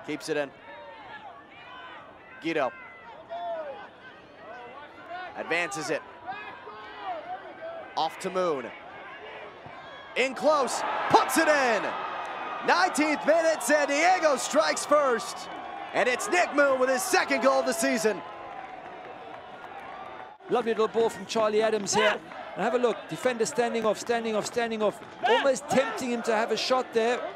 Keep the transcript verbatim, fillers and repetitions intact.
Keeps it in. Guido. Advances it. Off to Moon. In close, puts it in. nineteenth minute, San Diego strikes first. And it's Nick Moon with his second goal of the season. Lovely little ball from Charlie Adams here. And have a look, defender standing off, standing off, standing off. Almost tempting him to have a shot there.